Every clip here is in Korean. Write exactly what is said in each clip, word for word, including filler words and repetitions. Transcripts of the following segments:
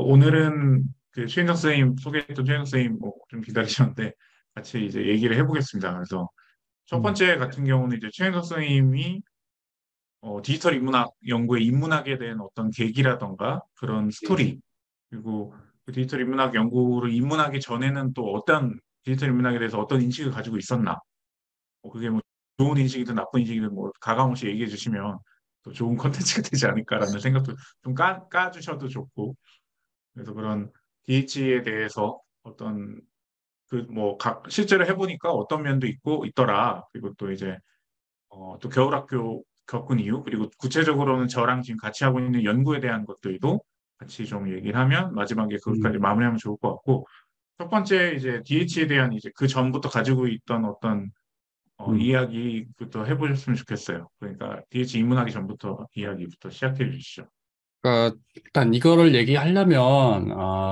오늘은 그 최인성 선생님 소개했던 최인성 선생님 뭐 좀 기다리셨는데 같이 이제 얘기를 해보겠습니다. 그래서 첫 음, 번째 같은 경우는 이제 최인성 선생님이 어, 디지털 인문학 연구에 입문하게 된 어떤 계기라던가 그런 예. 스토리, 그리고 그 디지털 인문학 연구를 입문하기 전에는 또 어떤 디지털 인문학에 대해서 어떤 인식을 가지고 있었나, 뭐 그게 뭐 좋은 인식이든 나쁜 인식이든 뭐 가감없이 얘기해 주시면 또 좋은 콘텐츠가 되지 않을까라는 생각도 좀 까, 까주셔도 좋고. 그래서 그런 디에이치에 대해서 어떤 그 뭐 각 실제로 해보니까 어떤 면도 있고 있더라. 그리고 또 이제 어, 또 겨울학교 겪은 이유, 그리고 구체적으로는 저랑 지금 같이 하고 있는 연구에 대한 것들도 같이 좀 얘기를 하면 마지막에 그것까지 음, 마무리하면 좋을 것 같고. 첫 번째 이제 디에이치에 대한 이제 그 전부터 가지고 있던 어떤 어, 음. 이야기부터 해보셨으면 좋겠어요. 그러니까 디에이치 입문하기 전부터 이야기부터 시작해 주시죠. 그러니까 일단 이거를 얘기하려면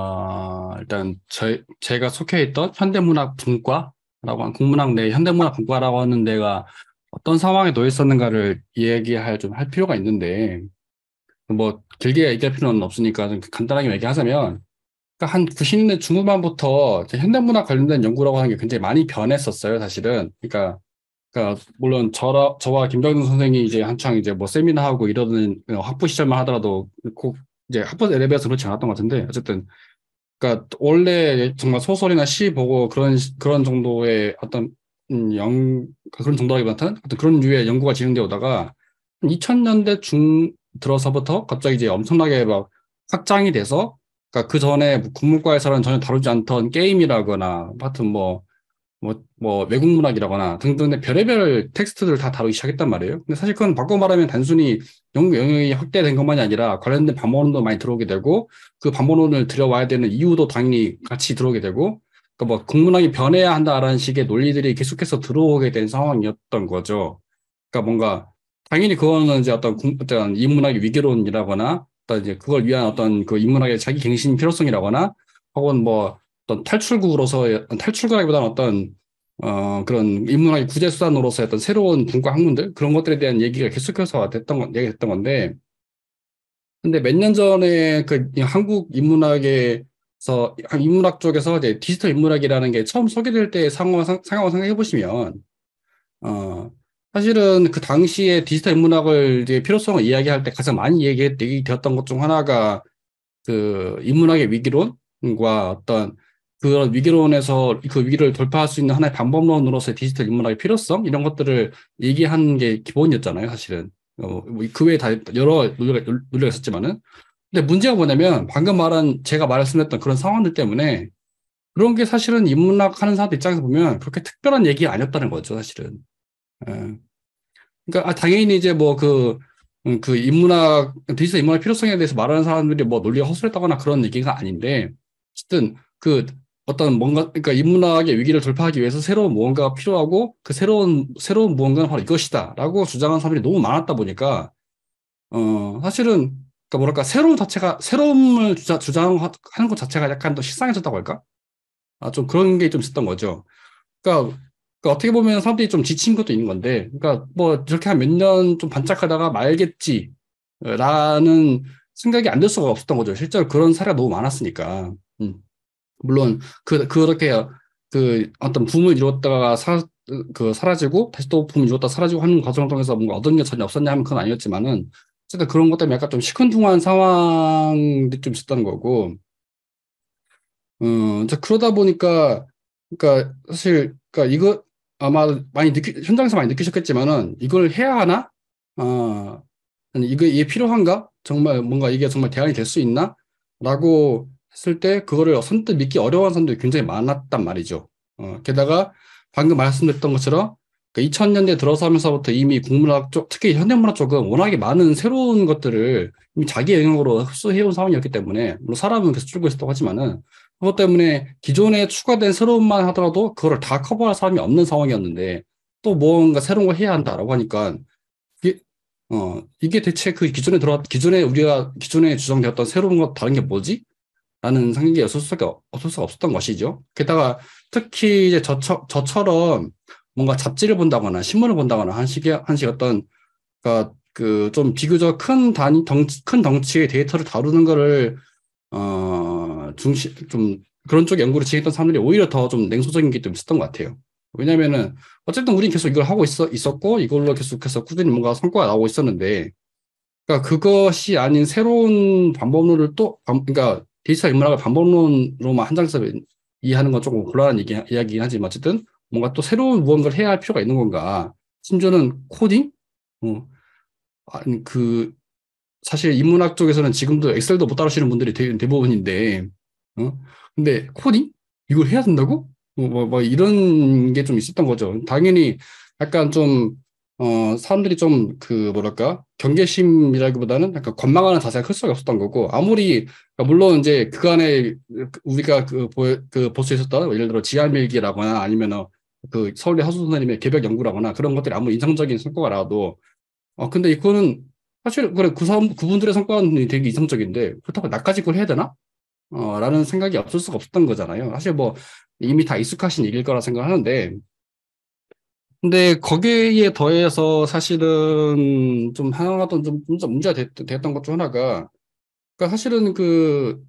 아, 일단 저, 제가 속해 있던 현대문학 분과라고 한 국문학 내 현대문학 분과라고 하는 데가 어떤 상황에 놓여 있었는가를 얘기할 좀 할 필요가 있는데 뭐 길게 얘기할 필요는 없으니까 좀 간단하게 얘기하자면 그러니까 한 구십 년대 중후반부터 이제 현대문학 관련된 연구라고 하는 게 굉장히 많이 변했었어요, 사실은. 그러니까 그러니까 물론 저라, 저와 김병준 선생이 이제 한창 이제 뭐 세미나 하고 이러는 어, 학부 시절만 하더라도 꼭 이제 학부 레벨에서 그렇지 않았던 것 같은데 어쨌든 그러니까 원래 정말 소설이나 시 보고 그런 시- 그런 정도의 어떤 음, 영 그런 정도라기보다는 어떤 그런 류의 연구가 진행되어 오다가 이천 년대 중 들어서부터 갑자기 이제 엄청나게 막 확장이 돼서 그러니까 그 전에 국문과에서는 전혀 다루지 않던 게임이라거나 하여튼 뭐 뭐, 뭐, 외국 문학이라거나 등등의 별의별 텍스트들을 다 다루기 시작했단 말이에요. 근데 사실 그건 바꿔 말하면 단순히 영국 영역이 확대된 것만이 아니라 관련된 반문론도 많이 들어오게 되고 그 반문론을 들여와야 되는 이유도 당연히 같이 들어오게 되고 그러니까 뭐 국문학이 변해야 한다라는 식의 논리들이 계속해서 들어오게 된 상황이었던 거죠. 그러니까 뭔가 당연히 그거는 이제 어떤 국- 어떤 인문학의 위기론이라거나 어떤 이제 그걸 위한 어떤 그 인문학의 자기 갱신 필요성이라거나 혹은 뭐 어떤 탈출구로서 탈출구라기보다는 어떤 어 그런 인문학의 구제 수단으로서 어떤 새로운 분과 학문들 그런 것들에 대한 얘기가 계속해서 됐던 건 얘기가 됐던 건데 근데 몇 년 전에 그 한국 인문학에서 인문학 쪽에서 이제 디지털 인문학이라는 게 처음 소개될 때 상황을 상- 상황을 생각해 보시면 어, 사실은 그 당시에 디지털 인문학을 이제 필요성을 이야기할 때 가장 많이 얘기, 얘기되었던 것 중 하나가 그 인문학의 위기론과 어떤 그런 위기론에서 그 위기를 돌파할 수 있는 하나의 방법론으로서의 디지털 인문학의 필요성 이런 것들을 얘기하는 게 기본이었잖아요, 사실은. 어, 뭐그 외에 다 여러 논리가, 논리가 있었지만은. 근데 문제가 뭐냐면 방금 말한 제가 말씀했던 그런 상황들 때문에 그런 게 사실은 인문학 하는 사람들 입장에서 보면 그렇게 특별한 얘기가 아니었다는 거죠, 사실은. 예. 그러니까 아, 당연히 이제 뭐 그, 음, 그 인문학, 디지털 인문학 필요성에 대해서 말하는 사람들이 뭐 논리가 허술했다거나 그런 얘기가 아닌데, 어쨌든 그 어떤 뭔가, 그러니까 인문학의 위기를 돌파하기 위해서 새로운 무언가가 필요하고 그 새로운, 새로운 무언가는 바로 이것이다 라고 주장하는 사람들이 너무 많았다 보니까, 어, 사실은, 그러니까 뭐랄까, 새로운 자체가, 새로움을 주자, 주장하는 것 자체가 약간 더 식상해졌다고 할까? 아, 좀 그런 게 좀 있었던 거죠. 그러니까, 그러니까 어떻게 보면 사람들이 좀 지친 것도 있는 건데, 그러니까 뭐 저렇게 한 몇 년 좀 반짝하다가 말겠지, 라는 생각이 안 들 수가 없었던 거죠. 실제로 그런 사례가 너무 많았으니까. 음. 물론 그 그렇게 그 어떤 붐을 이뤘다가 사, 그 사라지고 다시 또 붐을 이뤘다 사라지고 하는 과정을 통해서 뭔가 얻은 게 전혀 없었냐 하면 그건 아니었지만은 어쨌든 그런 것 때문에 약간 좀 시큰둥한 상황이 좀 있었다는 거고, 음, 자, 그러다 보니까, 그러니까 사실, 그러니까 이거 아마 많이 느끼, 현장에서 많이 느끼셨겠지만은 이걸 해야 하나? 아, 아니, 이거 이게 필요한가? 정말 뭔가 이게 정말 대안이 될 수 있나? 라고 했을 때 그거를 선뜻 믿기 어려운 사람들이 굉장히 많았단 말이죠. 어, 게다가 방금 말씀드렸던 것처럼 이천 년대 들어서면서부터 이미 국문학 쪽, 특히 현대문학 쪽은 워낙에 많은 새로운 것들을 이미 자기 영역으로 흡수해온 상황이었기 때문에, 물론 사람은 계속 줄고 있었다고 하지만은, 그것 때문에 기존에 추가된 새로운만 하더라도 그거를 다 커버할 사람이 없는 상황이었는데, 또 뭔가 새로운 걸 해야 한다라고 하니까, 이게, 어, 이게 대체 그 기존에 들어, 기존에 우리가, 기존에 주장되었던 새로운 것, 다른 게 뭐지? 라는 생각이 없을 수가, 없을 수가 없었던 것이죠. 게다가 특히 이제 저처, 저처럼 뭔가 잡지를 본다거나 신문을 본다거나 한 식의, 한 식 어떤, 그좀 비교적 큰 단위, 덩치, 큰 덩치의 데이터를 다루는 거를 어, 중시, 좀 그런 쪽 연구를 진행했던 사람들이 오히려 더 좀 냉소적인 게 좀 있었던 것 같아요. 왜냐면은 어쨌든 우린 계속 이걸 하고 있어, 있었고 이걸로 계속해서 꾸준히 뭔가 성과가 나오고 있었는데 그러니까 그것이 아닌 새로운 방법론을 또, 방- 그러니까 디지털 인문학을 방법론으로만 한정해서 이해하는 건 조금 곤란한 얘기, 이야기긴 하지만 어쨌든 뭔가 또 새로운 무언가를 해야 할 필요가 있는 건가. 심지어는 코딩? 어, 아니, 그, 사실 인문학 쪽에서는 지금도 엑셀도 못 다루시는 분들이 대, 대부분인데, 어? 근데 코딩? 이걸 해야 된다고? 뭐, 뭐, 뭐 이런 게 좀 있었던 거죠. 당연히 약간 좀, 어, 사람들이 좀 그, 뭐랄까, 경계심이라기보다는 약간 권망하는 자세가 클 수가 없었던 거고, 아무리, 그러니까 물론 이제 그간에 우리가 그, 보, 그, 볼 수 있었던, 예를 들어 지하밀기라거나 아니면 그 서울대 하수 선생님의 개별 연구라거나 그런 것들이 아무리 인상적인 성과가 나와도, 어, 근데 이거는 사실, 그래, 그 사람, 그분들의 성과는 되게 이상적인데, 그렇다고 나까지 그걸 해야 되나? 어, 라는 생각이 없을 수가 없었던 거잖아요. 사실 뭐, 이미 다 익숙하신 얘기일 거라 생각하는데, 근데 거기에 더해서 사실은 좀 하나도 좀, 좀 문제가 됐, 됐던 것 중 하나가, 그러니까 사실은 그,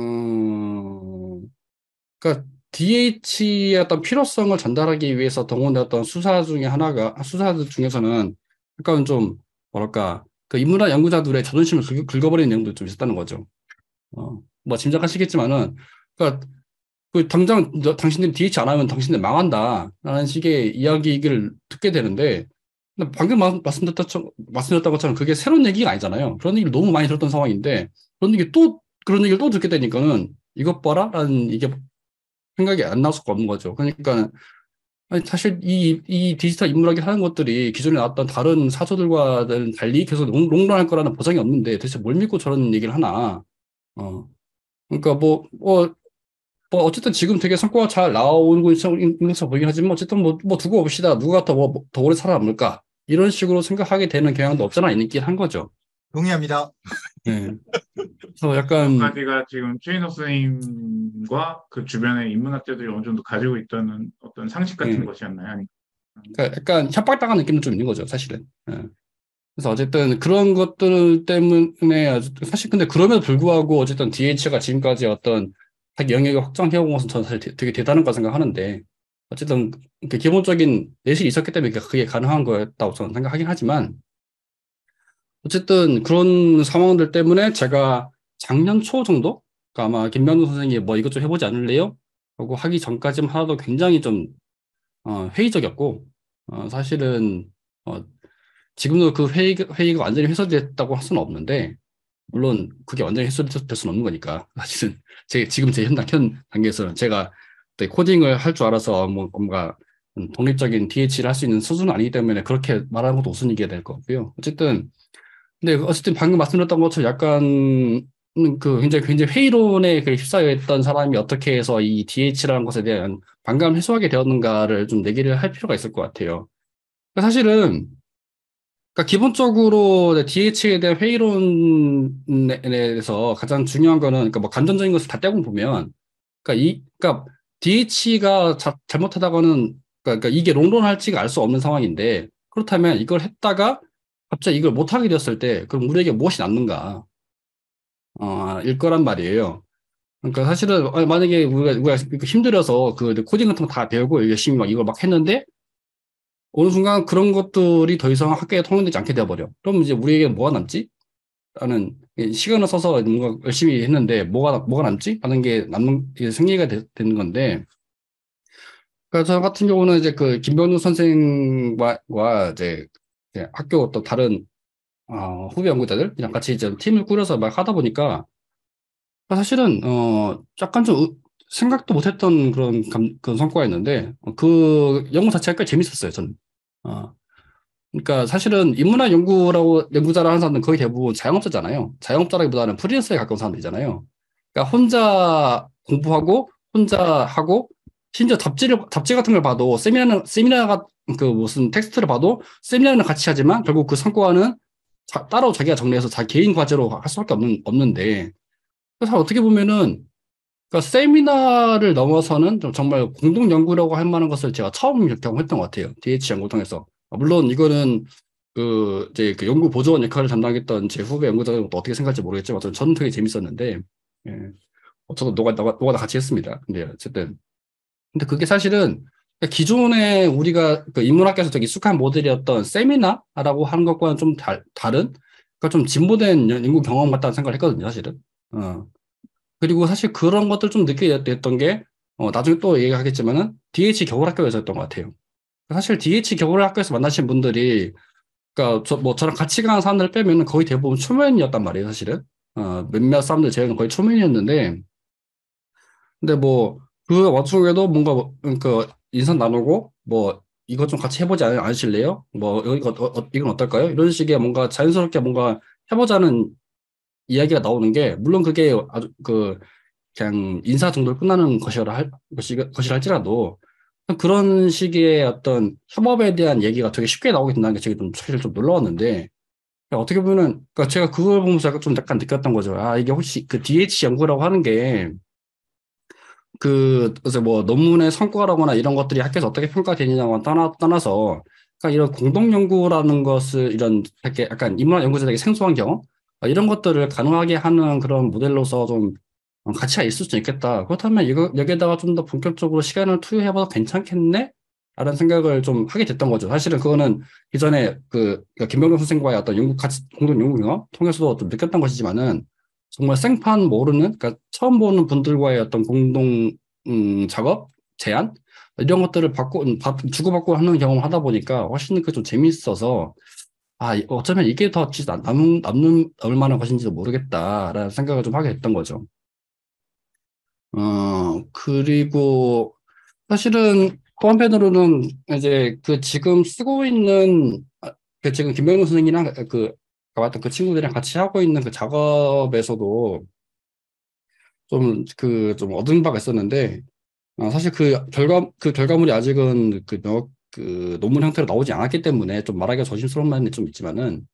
음, 그러니까 디에이치의 어떤 필요성을 전달하기 위해서 동원되었던 수사 중에 하나가, 수사들 중에서는 약간 좀, 뭐랄까, 그 인문학 연구자들의 자존심을 긁, 긁어버리는 내용도 좀 있었다는 거죠. 어, 뭐 짐작하시겠지만은, 그러니까 그 당장 너- 당신들이 디에이치 안 하면 당신들 망한다라는 식의 이야기를 듣게 되는데, 근데 방금 마- 말씀드렸던, 말씀드렸던 것처럼 그게 새로운 얘기가 아니잖아요. 그런 얘기를 너무 많이 들었던 상황인데, 그런 얘기 또, 그런 얘기를 또 듣게 되니까는, 이것 봐라? 라는 이게 생각이 안 나올 수가 없는 거죠. 그러니까, 아니, 사실 이, 이 디지털 인문학이 하는 것들이 기존에 나왔던 다른 사조들과는 달리 계속 롱, 롱런할 거라는 보장이 없는데, 대체 뭘 믿고 저런 얘기를 하나. 어. 그러니까 뭐, 뭐, 뭐 어쨌든 지금 되게 성과가 잘 나오고 있는 것처럼 보이긴 하지만 어쨌든 뭐, 뭐 두고 봅시다. 누가 더, 뭐, 더 오래 살아남을까? 이런 식으로 생각하게 되는 경향도 없잖아 있긴 한 거죠. 동의합니다. 예. 그래서 몇 약간, 가지가 지금 최인호 선생님과 그 주변의 인문학자들이 어느 정도 가지고 있던 어떤 상식 같은 예. 것이었나요? 아니, 그러니까 약간 협박당한 느낌도 좀 있는 거죠, 사실은. 예. 그래서 어쨌든 그런 것들 때문에 아주, 사실 근데 그럼에도 불구하고 어쨌든 디에이치가 지금까지 어떤 자기 영역을 확장해온 것은 저는 사실 되- 되게 대단한 거 생각하는데 어쨌든 그 기본적인 내실이 있었기 때문에 그게 가능한 거였다고 저는 생각하긴 하지만 어쨌든 그런 상황들 때문에 제가 작년 초 정도? 그러니까 아마 김명준 선생님이 뭐 이것 좀 해보지 않을래요? 하고 하기 전까지만 하나도 굉장히 좀 어, 회의적이었고 어, 사실은 어, 지금도 그 회의, 회의가 완전히 해소됐다고 할 수는 없는데 물론 그게 완전히 해소될 수는 없는 거니까 사실은 제 지금 제 현장 현 단계에서는 제가 또 코딩을 할 줄 알아서 뭐 뭔가 독립적인 디에이치를 할 수 있는 수준은 아니기 때문에 그렇게 말하는 것도 우선 얘기가 될 것 같고요. 어쨌든 근데 어쨌든 방금 말씀드렸던 것처럼 약간 음, 그 굉장히 굉장히 회의론에 그 휩싸여 있던 사람이 어떻게 해서 이 디에이치라는 것에 대한 반감을 해소하게 되었는가를 좀 내기를 할 필요가 있을 것 같아요. 그러니까 사실은 그러니까 기본적으로 디에이치에 대한 회의론에 대해서 가장 중요한 거는 그러니까 뭐 감정적인 것을 다 떼고 보면 그러니까 이 그러니까 디에이치가 자, 잘못하다가는 그러니까, 그러니까 이게 롱런할지가 알 수 없는 상황인데 그렇다면 이걸 했다가 갑자기 이걸 못하게 되었을 때 그럼 우리에게 무엇이 남는가 어, 일 거란 말이에요. 그러니까 사실은 어, 만약에 우리가, 우리가 힘들어서 그 코딩 같은 거 다 배우고 열심히 막 이걸 막 했는데 어느 순간 그런 것들이 더 이상 학교에 통용되지 않게 되어버려. 그럼 이제 우리에게 뭐가 남지? 라는 시간을 써서 뭔가 열심히 했는데 뭐가 뭐가 남지? 하는 게 남는 게 생리가 되, 는 건데. 그래서 저 같은 경우는 이제 그 김병준 선생과 과 이제 이제 학교 또 다른 어, 후배 연구자들이랑 같이 이제 팀을 꾸려서 막 하다 보니까 사실은 어 약간 좀 의- 생각도 못했던 그런 감, 그런 성과였는데 어, 그 연구 자체가 꽤 재밌었어요 저는. 어, 그러니까 사실은 인문학 연구라고 연구자라 하는 사람들은 거의 대부분 자영업자잖아요. 자영업자라기보다는 프리랜서에 가까운 사람들이잖아요. 그러니까 혼자 공부하고 혼자 하고 심지어 잡지를 잡지 같은 걸 봐도 세미나는 세미나가 그 무슨 텍스트를 봐도 세미나는 같이 하지만 결국 그 성과는 자- 따로 자기가 정리해서 자기 개인 과제로 할 수밖에 없는 없는데 그래서 어떻게 보면은 그러니까 세미나를 넘어서는 좀 정말 공동 연구라고 할 만한 것을 제가 처음 경험했던 것 같아요. 디에이치 연구 통해서. 아, 물론 이거는 그 이제 그 연구 보조원 역할을 담당했던 제 후배 연구자는 또 어떻게 생각할지 모르겠지만 저는 저는 되게 재밌었는데 예. 어, 저도 노가, 노가, 노가다 같이 했습니다. 근데 어쨌든. 근데 그게 사실은 기존에 우리가 그 인문학계에서 되게 익숙한 모델이었던 세미나라고 하는 것과는 좀 달, 다른, 그러니까 좀 진보된 연- 연구 경험 같다는 생각을 했거든요, 사실은. 어. 그리고 사실 그런 것들 좀 느끼게 됐던 게, 어, 나중에 또 얘기하겠지만은 디에이치 겨울학교에서였던 것 같아요. 사실 디에이치 겨울학교에서 만나신 분들이, 그러니까 저, 뭐 저랑 같이 가는 사람들 빼면은 거의 대부분 초면이었단 말이에요, 사실은. 어, 몇몇 사람들 제외는 거의 초면이었는데, 근데 뭐, 그 와중에도 뭔가, 뭐, 그, 인사 나누고, 뭐, 이것 좀 같이 해보지 않, 않으실래요? 뭐, 이거, 어, 어, 이건 어떨까요? 이런 식의 뭔가 자연스럽게 뭔가 해보자는 이야기가 나오는 게, 물론 그게 아주 그, 그냥 인사 정도로 끝나는 것이라 할, 것이, 것이랄지라도, 그런 식의 어떤 협업에 대한 얘기가 되게 쉽게 나오게 된다는 게 제가 좀 사실 좀 놀라웠는데, 어떻게 보면은, 그러니까 제가 그걸 보면서 약간 좀 약간 느꼈던 거죠. 아, 이게 혹시 그 디에이치 연구라고 하는 게, 그, 그래서 뭐 논문의 성과라거나 이런 것들이 학교에서 어떻게 평가되느냐와 떠나, 떠나서, 그러니까 이런 공동 연구라는 것을 이런 이렇게 약간 인문학 연구에서 되게 생소한 경험, 어, 이런 것들을 가능하게 하는 그런 모델로서 좀 어, 가치가 있을 수 있겠다. 그렇다면 이거, 여기에다가 좀 더 본격적으로 시간을 투여해봐도 괜찮겠네? 라는 생각을 좀 하게 됐던 거죠. 사실은 그거는 이전에 그, 그러니까 김병준 선생과의 어떤 연구 같이, 공동 연구 경험 통해서도 좀 느꼈던 것이지만은 정말 생판 모르는, 그러니까 처음 보는 분들과의 어떤 공동 음, 작업, 제안 이런 것들을 받고 음, 받- 주고받고 하는 경험을 하다 보니까 훨씬 그 좀 재밌어서 아 이- 어쩌면 이게 더 진짜 남, 남는 얼마나 것인지도 모르겠다라는 생각을 좀 하게 됐던 거죠. 어 그리고 사실은 또 한편으로는 이제 그 지금 쓰고 있는 아, 그 지금 김병준 선생이랑 그 맞던 그 친구들이랑 같이 하고 있는 그 작업에서도 좀 그 좀 얻은 바가 있었는데 어, 사실 그 결과 그 결과물이 아직은 그, 명- 그 논문 형태로 나오지 않았기 때문에 좀 말하기가 조심스러운 면이 좀 있지만은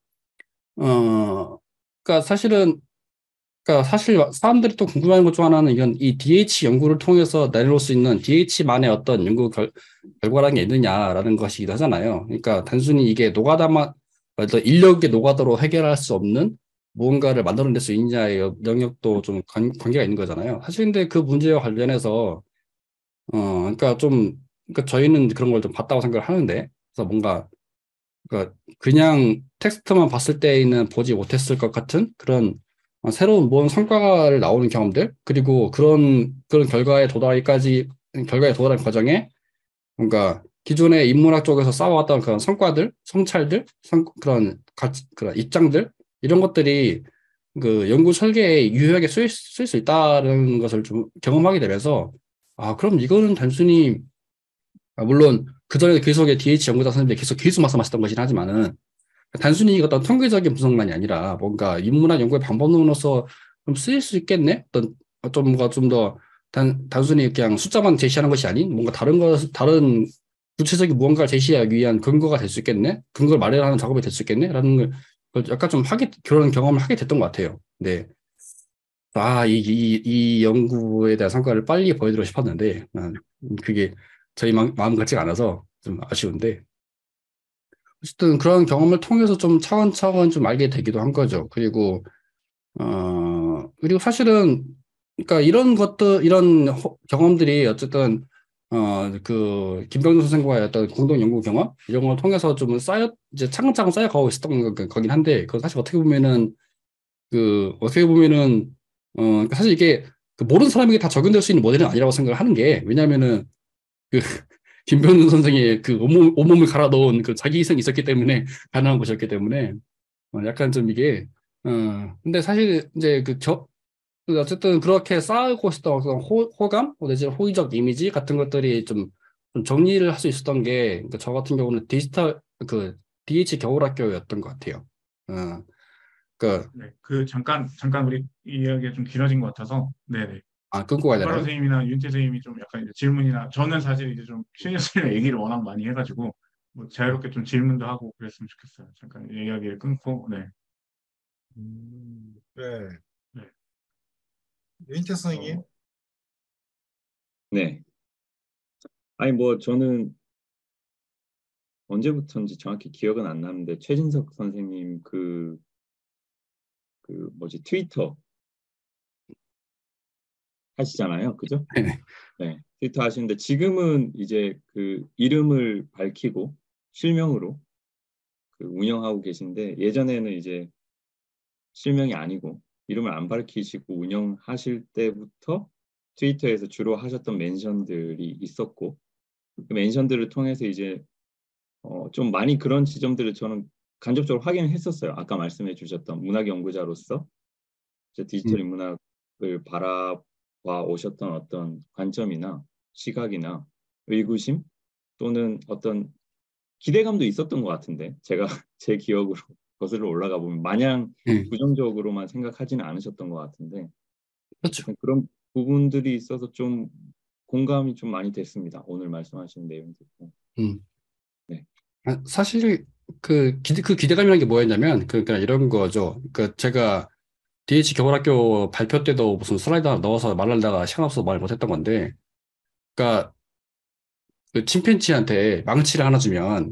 어 그러니까 사실은 그러니까 사실 사람들이 또 궁금해하는 것 중 하나는 이건 이 디에이치 연구를 통해서 내놓을 수 있는 디에이치만의 어떤 연구 결, 결과라는 게 있느냐라는 것이기도 하잖아요. 그러니까 단순히 이게 노가다만 어떤 인력의 노가다로 해결할 수 없는 무언가를 만들어낼 수 있느냐의 여- 영역도 좀 관, 관계가 있는 거잖아요. 사실 근데 그 문제와 관련해서 어, 그러니까 좀, 그러니까 저희는 그런 걸 좀 봤다고 생각을 하는데, 그래서 뭔가, 그러니까 그냥 텍스트만 봤을 때에는 보지 못했을 것 같은 그런 어, 새로운 뭔 성과를 나오는 경험들, 그리고 그런, 그런 결과에 도달까지, 결과에 도달한 과정에 뭔가 기존의 인문학 쪽에서 쌓아왔던 그런 성과들, 성찰들, 성, 그런 가치, 그런 입장들, 이런 것들이 그 연구 설계에 유효하게 쓰일, 쓸 수 있다는 것을 좀 경험하게 되면서, 아, 그럼 이거는 단순히 아, 물론 그전에 계속에 디에이치 연구자 선생님들이 계속 계속 말씀하셨던 것이긴 하지만은 단순히 어떤 통계적인 분석만이 아니라 뭔가 인문학 연구의 방법론으로서 좀 쓰일 수 있겠네? 어떤 좀 뭔가 좀 더 단, 단순히 그냥 숫자만 제시하는 것이 아닌 뭔가 다른 것, 다른 구체적인 무언가를 제시하기 위한 근거가 될 수 있겠네? 근거를 마련하는 작업이 될 수 있겠네? 라는 걸 그걸 약간 좀 하게, 그런 경험을 하게 됐던 것 같아요. 네. 아, 이, 이, 이 연구에 대한 성과를 빨리 보여드리고 싶었는데, 아, 그게 저희 마음, 마음 같지가 않아서 좀 아쉬운데, 어쨌든 그런 경험을 통해서 좀 차근차근 좀 알게 되기도 한 거죠. 그리고, 어, 그리고 사실은, 그러니까 이런 것들, 이런 호- 경험들이 어쨌든, 어, 그, 김병준 선생과의 어떤 공동 연구 경험? 이런 걸 통해서 좀 쌓여, 이제 차근차근 쌓여가고 있었던 거, 거긴 한데, 그건 사실 어떻게 보면은, 그, 어떻게 보면은, 어, 그러니까 사실 이게, 그 모르는 사람에게 다 적용될 수 있는 모델은 아니라고 생각을 하는 게, 왜냐면은, 그, 김병준 선생의 그 온몸, 온몸을 갈아 넣은 그 자기 희생이 있었기 때문에 가능한 것이었기 때문에, 어, 약간 좀 이게, 어, 근데 사실 이제 그 저, 그 어쨌든 그렇게 쌓고 있었던 어떤 호, 호감, 내지는 호의적 이미지 같은 것들이 좀, 좀 정리를 할 수 있었던 게, 그러니까 저 같은 경우는 디지털, 그, 디에이치 겨울학교였던 것 같아요. 어, 그, 네, 그 잠깐 잠깐 우리 이야기가 좀 길어진 것 같아서 네네. 아, 끊고 가야 김바로 되나요? 선생님이나 윤태 선생님이 좀 약간 이제 질문이나 저는 사실 이제 좀 신유 선생님 얘기를 워낙 많이 해가지고 뭐 자유롭게 좀 질문도 하고 그랬으면 좋겠어요. 잠깐 이야기를 끊고 네. 음, 네. 네. 유인태 선생님, 어, 네. 아니, 뭐, 저는 언제부터인지 정확히 기억은 안 나는데, 최진석 선생님 그, 그, 뭐지, 트위터, 하시잖아요. 그죠? 네. 네, 트위터 하시는데 지금은 이제 그 이름을 밝히고 실명으로 그 운영하고 계신데 예전에는 이제 실명이 아니고 이름을 안 밝히시고 운영하실 때부터 트위터에서 주로 하셨던 멘션들이 있었고 그 멘션들을 통해서 이제 어, 좀 많이 그런 지점들을 저는 간접적으로 확인을 했었어요. 아까 말씀해 주셨던 문학 연구자로서 이제 디지털 음, 인문학을 바라봐 오셨던 어떤 관점이나 시각이나 의구심 또는 어떤 기대감도 있었던 것 같은데 제가 제 기억으로 거슬러 올라가 보면 마냥 네. 부정적으로만 생각하지는 않으셨던 것 같은데 그렇죠. 어쨌든 그런 부분들이 있어서 좀 공감이 좀 많이 됐습니다. 오늘 말씀하시는 내용 듣고. 음. 네. 아, 사실 그 기대 그 기대감이라는 게 뭐였냐면 그러니까 이런 거죠. 그 제가 디에이치 겨울학교 발표 때도 무슨 슬라이드 하나 넣어서 말하다가 시간 없어서 말 못했던 건데, 그러니까 그 침팬지한테 망치를 하나 주면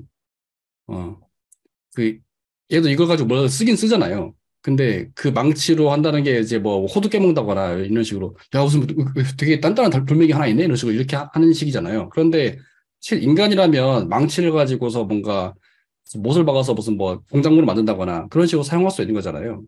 어 그 얘도 이걸 가지고 뭘 쓰긴 쓰잖아요. 근데 그 망치로 한다는 게 이제 뭐 호두 깨먹는다거나 이런 식으로 야 무슨 되게 단단한 돌- 돌멩이 하나 있네 이런 식으로 이렇게 하- 하는 식이잖아요. 그런데 사실 인간이라면 망치를 가지고서 뭔가 못을 박아서 무슨 뭐 공작물을 만든다거나 그런 식으로 사용할 수 있는 거잖아요.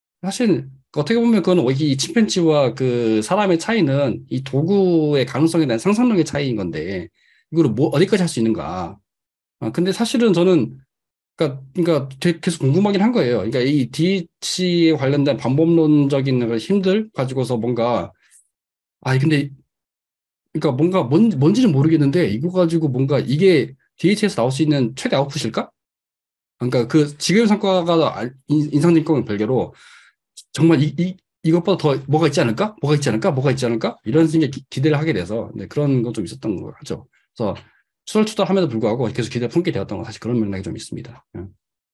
사실 어떻게 보면 그건 이 침팬지와 그 사람의 차이는 이 도구의 가능성에 대한 상상력의 차이인 건데 이거를 뭐 어디까지 할 수 있는가? 아, 근데 사실은 저는 그러니까 그러니까 되게 계속 궁금하긴 한 거예요. 그러니까 이 디에이치에 관련된 방법론적인 그런 힘들 가지고서 뭔가 아 근데 그러니까 뭔가 뭔 뭔지는 모르겠는데 이거 가지고 뭔가 이게 디에이치에서 나올 수 있는 최대 아웃풋일까? 그러니까 그 지금 성과가 알- 인- 인상적인 건 별개로 정말 이, 이, 이것보다 더 뭐가 있지 않을까? 뭐가 있지 않을까? 뭐가 있지 않을까? 이런 식의 기, 기대를 하게 돼서 네, 그런 건 좀 있었던 거 같죠. 그래서 투덜투덜함에도 불구하고 계속 기대를 품게 되었던 건 사실 그런 맥락이 좀 있습니다. 응.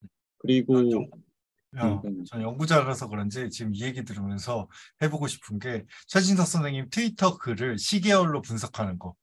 전 그리고 연, 음, 어, 음, 전 연구자라서 그런지 지금 이 얘기 들으면서 해보고 싶은 게 최진석 선생님 트위터 글을 시계열로 분석하는 거.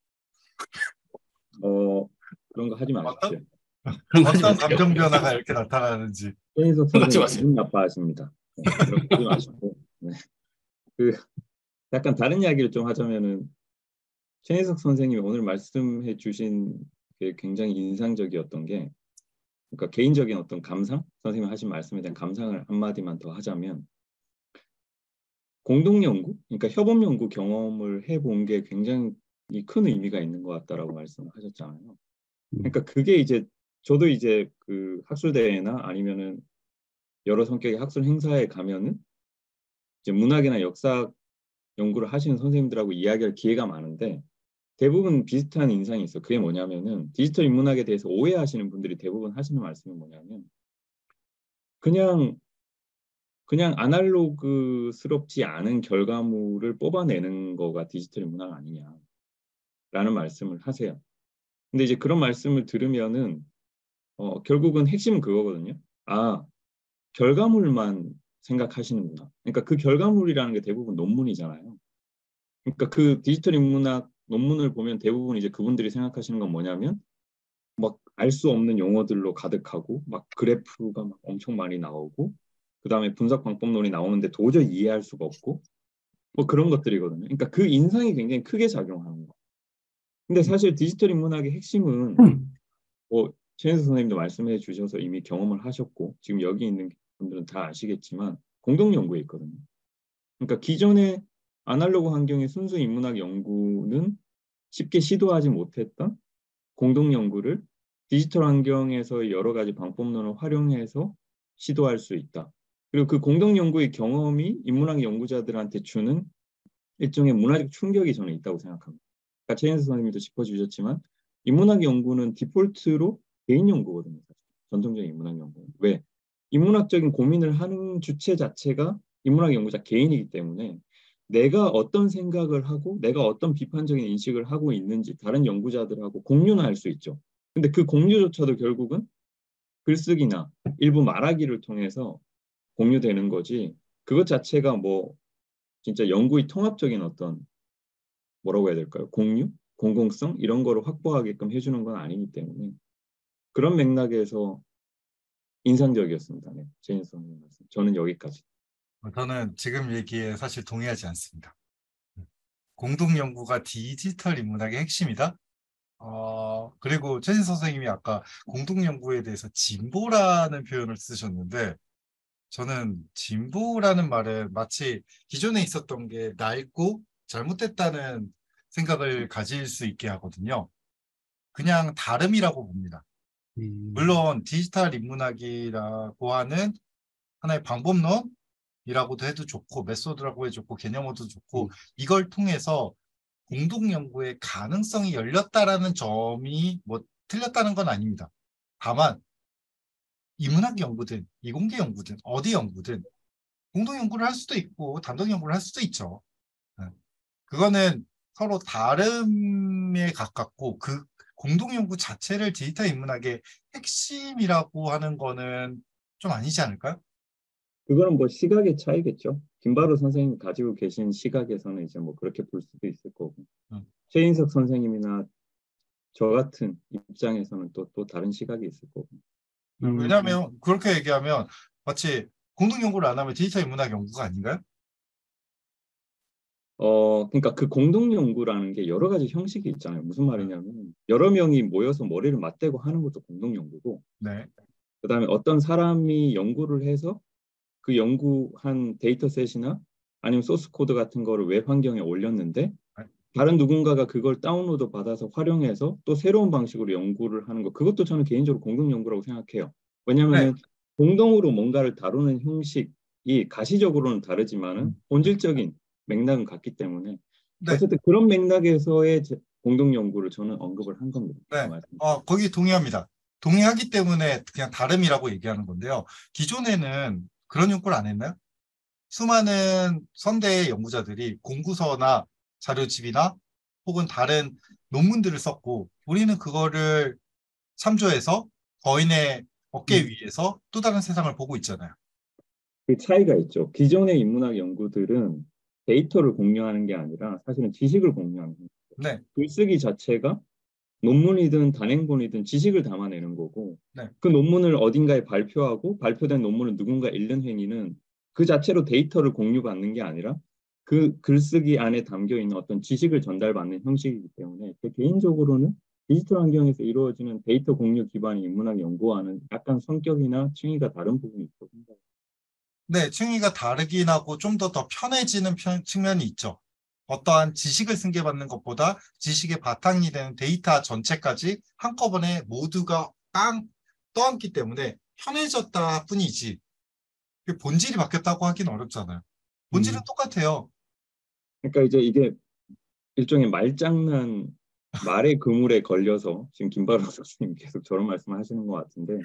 어, 그런 거 하지 어떤 마십시오. 그런 거 하지 어떤 마세요. 감정 변화가 이렇게 나타나는지. 최인석 그런 거 하지 선생님 마세요. 기분 나빠하십니다. 네, 그렇게 하지 마시고 네. 그 약간 다른 이야기를 좀 하자면은 최인석 선생님이 오늘 말씀해 주신 게 굉장히 인상적이었던 게 그러니까 개인적인 어떤 감상 선생님이 하신 말씀에 대한 감상을 한마디만 더 하자면 공동 연구 그러니까 협업 연구 경험을 해본 게 굉장히 큰 의미가 있는 것 같다라고 말씀을 하셨잖아요. 음, 그러니까 그게 이제 저도 이제 그 학술 대회나 아니면은 여러 성격의 학술 행사에 가면은 이제 문학이나 역사 연구를 하시는 선생님들하고 이야기할 기회가 많은데 대부분 비슷한 인상이 있어. 그게 뭐냐면은 디지털 인문학에 대해서 오해하시는 분들이 대부분 하시는 말씀이 뭐냐면 그냥 그냥 아날로그스럽지 않은 결과물을 뽑아내는 거가 디지털 인문학 아니냐라는 말씀을 하세요. 근데 이제 그런 말씀을 들으면은 어, 결국은 핵심은 그거거든요. 아, 결과물만 생각하시는구나. 그러니까 그 결과물이라는 게 대부분 논문이잖아요. 그러니까 그 디지털 인문학 논문을 보면 대부분 이제 그분들이 생각하시는 건 뭐냐면 막 알 수 없는 용어들로 가득하고 막 그래프가 막 엄청 많이 나오고 그다음에 분석 방법론이 나오는데 도저히 이해할 수가 없고 뭐 그런 것들이거든요. 그러니까 그 인상이 굉장히 크게 작용하는 거. 근데 사실 디지털 인문학의 핵심은 음, 뭐 최현수 선생님도 말씀해 주셔서 이미 경험을 하셨고 지금 여기 있는 분들은 다 아시겠지만 공동 연구에 있거든요. 그러니까 기존의 아날로그 환경의 순수 인문학 연구는 쉽게 시도하지 못했던 공동 연구를 디지털 환경에서 여러 가지 방법론을 활용해서 시도할 수 있다. 그리고 그 공동 연구의 경험이 인문학 연구자들한테 주는 일종의 문화적 충격이 저는 있다고 생각합니다. 아까 최현수 선생님도 짚어주셨지만 인문학 연구는 디폴트로 개인 연구거든요. 사실. 전통적인 인문학 연구는. 왜? 인문학적인 고민을 하는 주체 자체가 인문학 연구자 개인이기 때문에 내가 어떤 생각을 하고 내가 어떤 비판적인 인식을 하고 있는지 다른 연구자들하고 공유는 할 수 있죠. 근데 그 공유조차도 결국은 글쓰기나 일부 말하기를 통해서 공유되는 거지 그것 자체가 뭐 진짜 연구의 통합적인 어떤 뭐라고 해야 될까요? 공유? 공공성? 이런 거를 확보하게끔 해주는 건 아니기 때문에 그런 맥락에서 인상적이었습니다. 네, 제인스 선생님 말씀. 저는 여기까지. 저는 지금 얘기에 사실 동의하지 않습니다. 공동 연구가 디지털 인문학의 핵심이다. 어, 그리고 최진 선생님이 아까 공동 연구에 대해서 진보라는 표현을 쓰셨는데 저는 진보라는 말은 마치 기존에 있었던 게 낡고 잘못됐다는 생각을 가질 수 있게 하거든요. 그냥 다름이라고 봅니다. 음, 물론 디지털 인문학이라고 하는 하나의 방법론이라고도 해도 좋고 메소드라고 해도 좋고 개념어도 좋고 음, 이걸 통해서 공동 연구의 가능성이 열렸다라는 점이 뭐 틀렸다는 건 아닙니다. 다만 인문학 연구든 이공계 연구든 어디 연구든 공동 연구를 할 수도 있고 단독 연구를 할 수도 있죠. 네. 그거는 서로 다름에 가깝고 그 공동 연구 자체를 디지털 인문학의 핵심이라고 하는 거는 좀 아니지 않을까요? 그거는 뭐 시각의 차이겠죠. 김바로 선생님 가지고 계신 시각에서는 이제 뭐 그렇게 볼 수도 있을 거고, 음. 최인석 선생님이나 저 같은 입장에서는 또, 또 다른 시각이 있을 거고. 음, 왜냐하면 그렇게 얘기하면 마치 공동 연구를 안 하면 디지털 인문학 연구가 아닌가요? 어, 그러니까 그 공동 연구라는 게 여러 가지 형식이 있잖아요. 무슨 말이냐면 여러 명이 모여서 머리를 맞대고 하는 것도 공동 연구고, 네. 그다음에 어떤 사람이 연구를 해서 그 연구한 데이터셋이나 아니면 소스 코드 같은 거를 웹 환경에 올렸는데 다른 누군가가 그걸 다운로드 받아서 활용해서 또 새로운 방식으로 연구를 하는 거, 그것도 저는 개인적으로 공동 연구라고 생각해요. 왜냐하면은 네. 공동으로 뭔가를 다루는 형식이 가시적으로는 다르지만은 음. 본질적인 맥락은 같기 때문에 네. 어쨌든 그런 맥락에서의 제- 공동 연구를 저는 언급을 한 겁니다. 네. 말씀. 어, 거기 동의합니다. 동의하기 때문에 그냥 다름이라고 얘기하는 건데요. 기존에는 그런 연구를 안 했나요? 수많은 선대 연구자들이 공구서나 자료집이나 혹은 다른 논문들을 썼고 우리는 그거를 참조해서 거인의 어깨 음. 위에서 또 다른 세상을 보고 있잖아요. 그 차이가 있죠. 기존의 인문학 연구들은 데이터를 공유하는 게 아니라 사실은 지식을 공유하는 거예요. 네. 글쓰기 자체가 논문이든 단행본이든 지식을 담아내는 거고, 네. 그 논문을 어딘가에 발표하고 발표된 논문을 누군가 읽는 행위는 그 자체로 데이터를 공유받는 게 아니라 그 글쓰기 안에 담겨 있는 어떤 지식을 전달받는 형식이기 때문에 제 개인적으로는 디지털 환경에서 이루어지는 데이터 공유 기반의 인문학 연구와는 약간 성격이나 층위가 다른 부분이 있다고 생각합니다. 네, 층위가 다르긴 하고 좀 더 더 편해지는 편- 측면이 있죠. 어떠한 지식을 승계받는 것보다 지식의 바탕이 되는 데이터 전체까지 한꺼번에 모두가 빵 떠안기 때문에 편해졌다 뿐이지 그 본질이 바뀌었다고 하기는 어렵잖아요. 본질은 음, 똑같아요. 그러니까 이제 이게 일종의 말장난, 말의 그물에 걸려서 지금 김바로 선생님 계속 저런 말씀을 하시는 것 같은데,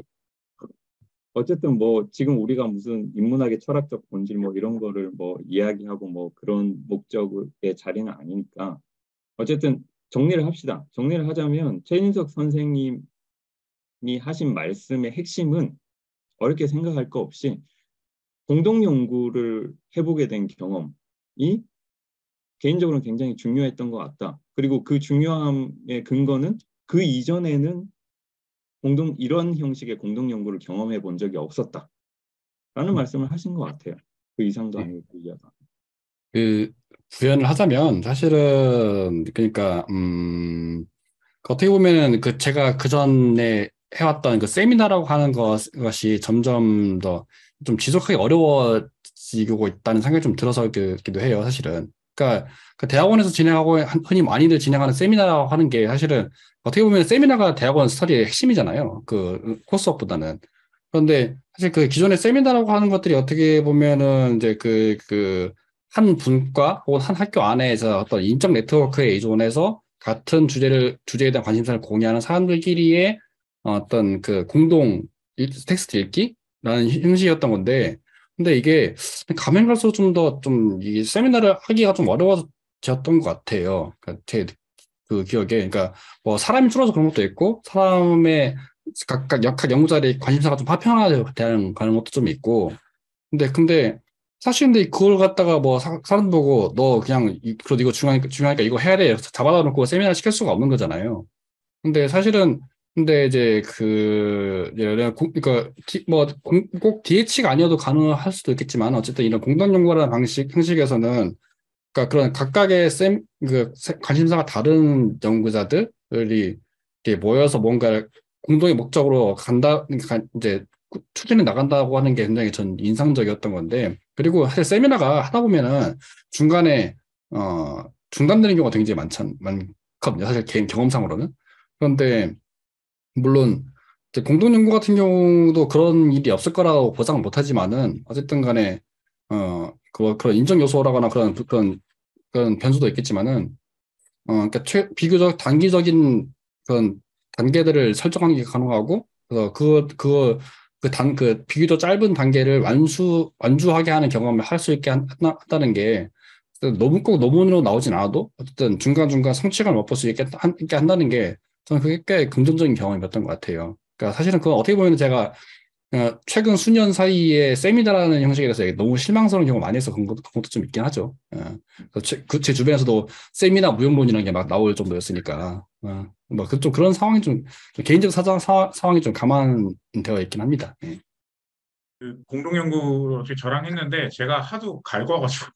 어쨌든 뭐 지금 우리가 무슨 인문학의 철학적 본질 뭐 이런 거를 뭐 이야기하고 뭐 그런 목적의 자리는 아니니까 어쨌든 정리를 합시다. 정리를 하자면 최인석 선생님이 하신 말씀의 핵심은 어렵게 생각할 거 없이 공동 연구를 해보게 된 경험이 개인적으로는 굉장히 중요했던 것 같다. 그리고 그 중요함의 근거는 그 이전에는 공동 이런 형식의 공동 연구를 경험해 본 적이 없었다. 라는 말씀을 하신 것 같아요. 그 이상도 네. 아니고 그 이하도 아니고. 그 구현을 하자면 사실은 그러니까 음 어떻게 보면은 그 제가 그 전에 해왔던 그 세미나라고 하는 것, 것이 점점 더 좀 지속하기 어려워지고 있다는 생각이 좀 들어서 기도 해요, 사실은. 그러니까 그 대학원에서 진행하고 한- 흔히 많이들 진행하는 세미나라고 하는 게 사실은 어떻게 보면 세미나가 대학원 스터디의 핵심이잖아요. 그 코스업보다는. 그런데 사실 그 기존의 세미나라고 하는 것들이 어떻게 보면은 이제 그, 그, 한 분과 혹은 한 학교 안에서 어떤 인적 네트워크에 의존해서 같은 주제를, 주제에 대한 관심사를 공유하는 사람들끼리의 어떤 그 공동 일- 텍스트 읽기라는 형식이었던 건데, 근데 이게 가면 갈수록 좀 더 좀 이 세미나를 하기가 좀 어려워졌던 것 같아요. 그러니까 제 그 기억에. 그러니까 뭐 사람이 줄어서 그런 것도 있고, 사람의 각각 역학 연구자들의 관심사가 좀 파편화되는 가는 것도 좀 있고, 근데 근데 사실 근데 그걸 갖다가 뭐 사, 사람 보고 너 그냥 이- 그래도 이거 중요하니까 중요하니까 이거 해야 돼 잡아다 놓고 세미나 시킬 수가 없는 거잖아요. 근데 사실은 근데 이제 그 예를 들어 공- 그러니까 디- 뭐 꼭 디에이치가 아니어도 가능할 수도 있겠지만 어쨌든 이런 공동 연구라는 방식 형식에서는 그러니까 그런 각각의 쌤, 그 세- 관심사가 다른 연구자들이 이렇게 모여서 뭔가 공동의 목적으로 간다, 가- 이제 추진해 나간다고 하는 게 굉장히 전 인상적이었던 건데, 그리고 사실 세미나가 하다 보면은 중간에 어 중단되는 경우가 굉장히 많잖, 많거든요. 사실 개인 경험상으로는. 그런데 물론 이제 공동연구 같은 경우도 그런 일이 없을 거라고 보장은 못하지만은 어쨌든 간에 어 그 그런 인정 요소라거나 그런 그런 그런 변수도 있겠지만은 어 그러니까 최, 비교적 단기적인 그런 단계들을 설정하는 게 가능하고 그래서 그거 그거 그 단 그 비교적 짧은 단계를 완수 완주하게 하는 경험을 할 수 있게 한, 다는 게 너무 꼭 논문으로 나오진 않아도 어쨌든 중간중간 성취감을 맛볼 수 있게, 한, 있게 한다는 게 저는 그게 꽤 긍정적인 경험이었던 것 같아요. 그러니까 사실은 그건 어떻게 보면 제가 어, 최근 수년 사이에 세미나라는 형식이라서 너무 실망스러운 경우 많이 해서 그런 것도, 그런 것도 좀 있긴 하죠. 어, 제, 그, 제 주변에서도 세미나 무용론이라는 게 막 나올 정도였으니까. 어, 뭐, 그, 좀 그런 상황이 좀, 좀 개인적 사정, 사, 상황이 좀 감안되어 있긴 합니다. 예. 그 공동연구로 어떻게 저랑 했는데 제가 하도 갈궈가지고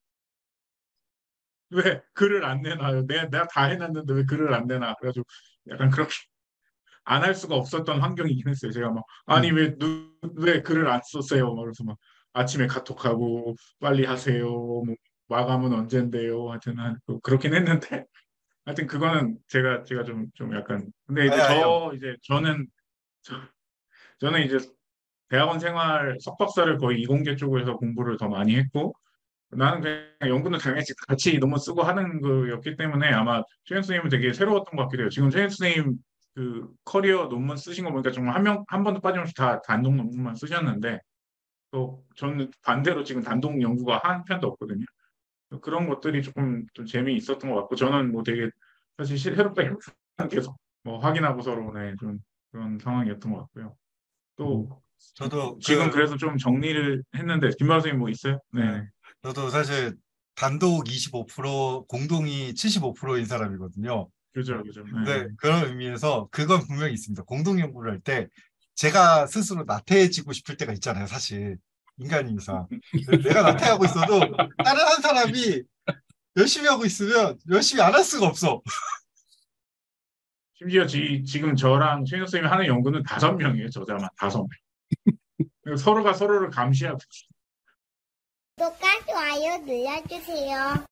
왜 글을 안 내놔요? 내가, 내가 다 해놨는데 왜 글을 안 내놔? 그래가지고 약간 그렇게 안 할 수가 없었던 환경이긴 했어요. 제가 막 아니 음. 왜, 누, 왜 글을 안 썼어요? 막 그래서 막 아침에 카톡하고 빨리 하세요. 뭐 마감은 언젠데요? 하여튼 한- 그- 그렇긴 했는데 하여튼 그거는 제가 제가 좀 좀 약간 근데 이제 아니, 아니요. 저 이제 저는 저, 저는 이제 대학원 생활 석박사를 거의 이공계 쪽에서 공부를 더 많이 했고 나는 그냥 연구는 당연히 같이 너무 쓰고 하는 거였기 때문에 아마 최현 선생님은 되게 새로웠던 것 같기도 해요. 지금 최현 선생님 그 커리어 논문 쓰신 거 보니까 정말 한 명, 한 번도 빠짐없이 다 단독 논문만 쓰셨는데 또 저는 반대로 지금 단독 연구가 한 편도 없거든요. 그런 것들이 조금 좀 재미있었던 것 같고 저는 뭐 되게 사실 시- 새롭다 계속 뭐 확인하고 서로 네, 좀 그런 상황이었던 것 같고요. 음. 또 지- 저도 지금 그 그래서 좀 정리를 했는데 김만 선생님 뭐 있어요? 예, 네. 저도 사실 단독 이십오 퍼센트 공동이 칠십오 퍼센트인 사람이거든요. 그죠, 그죠. 네. 근데 그런 의미에서 그건 분명히 있습니다. 공동 연구를 할 때 제가 스스로 나태해지고 싶을 때가 있잖아요. 사실 인간인 이상 내가 나태하고 있어도 다른 한 사람이 열심히 하고 있으면 열심히 안 할 수가 없어. 심지어 지, 지금 저랑 최현 선생님이 하는 연구는 다섯 명이에요, 저자만 다섯 명. 서로가 서로를 감시하고 있어요. 구독과 좋아요 눌러주세요.